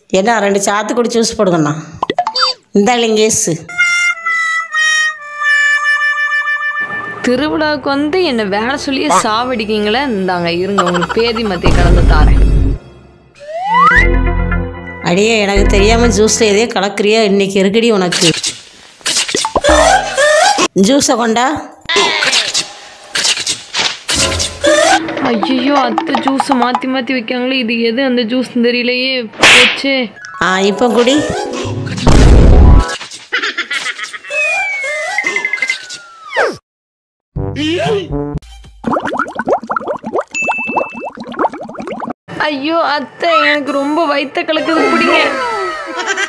என்ன 2 சாத்துக்குடி ஜூஸ் போடுங்கண்ணா. இந்த லிங்கேஷ் திருவிழாவுக்கு வந்து என்ன வேலை சொல்லியே சாவடிக்கீங்களே. இந்தாங்க இருங்க, உங்களுக்கு பேதி மத்திய கலந்து தாரேன். அடியே, எனக்கு தெரியாமல் ஜூஸில் எதையோ கலக்குறியா? இன்னைக்கு இருக்குடி உனக்கு. ஜூஸை கொண்டா. ஐயோ, அத்தை ஜூஸை மாற்றி மாற்றி வைக்காங்களே. இது எது அந்த ஜூஸ் தெரியலையே. போச்சு. இப்போ குடி. ஐயோ அத்தை, எனக்கு ரொம்ப வயித்த கலக்குது, பிடிங்க.